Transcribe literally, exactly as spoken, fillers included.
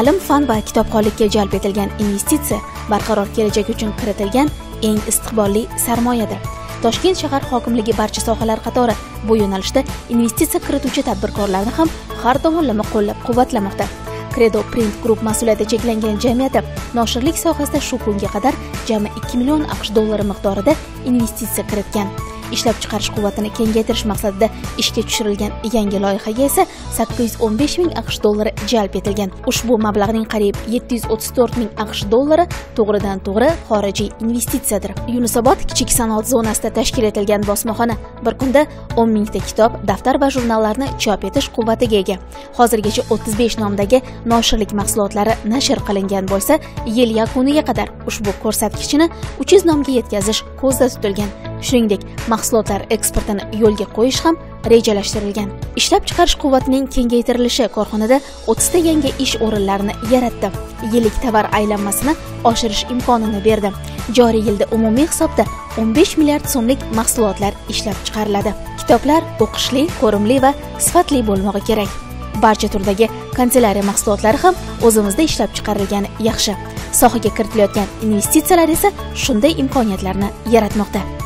ta'lim, fan va kitobxonlikka jalb etilgan investitsiya barqaror kelajak uchun kiritilgan eng istiqbolli sarmoyadir. Toshkent shahar hokimligi barcha sohalar qatori bu yo'nalishda investitsiya kirituvchi tadbirkorlarni ham har tomonlama qo'llab-quvvatlamoqda. Credo Print Group mas'uliyati cheklangan jamiyati noshirlik sohasida shu kunga qadar jami ikki million aqsh dollari miqdorida investitsiya kiritgan. Ishlab chiqarish quvvatini kengaytirish maqsadida ishga tushirilgan yangi loyihaga esa sakkiz yuz o'n besh ming aqsh dollari jalb etilgan. Ushbu mablag'ning qariyb yetti yuz o'ttiz to'rt ming aqsh dollari to'g'ridan to'g'ri xorijiy investitsiyadir. Yunusobod kichik sanoat zonasida tashkil etilgan bosmaxona bir kunda o'n mingta kitob, daftar va jurnallarni chop etish quvvatiga ega. Hozirgacha o'ttiz besh nomdagi noshirlik mahsulotlari nashr qilingan bo'lsa, yil yakuniga qadar ushbu ko'rsatkichni uch yuz nomga yetkazish ko'zda tutilgan. Shuningdek, mahsulotlar eksportini yo'lga qo'yish ham rejalashtirilgan. Ishlab chiqarish quvvatining kengaytirilishi korxonada o'ttiz ta yangi ish o'rinlarini yaratdi. Yillik tovar aylanmasini oshirish imkonini berdi. Joriy yilda umumiy hisobda o'n besh milliard so'mlik mahsulotlar ishlab chiqariladi. Kitoblar o'qishli, ko'rimli va sifatli bo'lmog'i kerak. Barcha turdagi kanselariya mahsulotlari ham o'zimizda ishlab chiqarilgani yaxshi. Sohaga kiritilayotgan investitsiyalar esa shunday imkoniyatlarni yaratmoqda.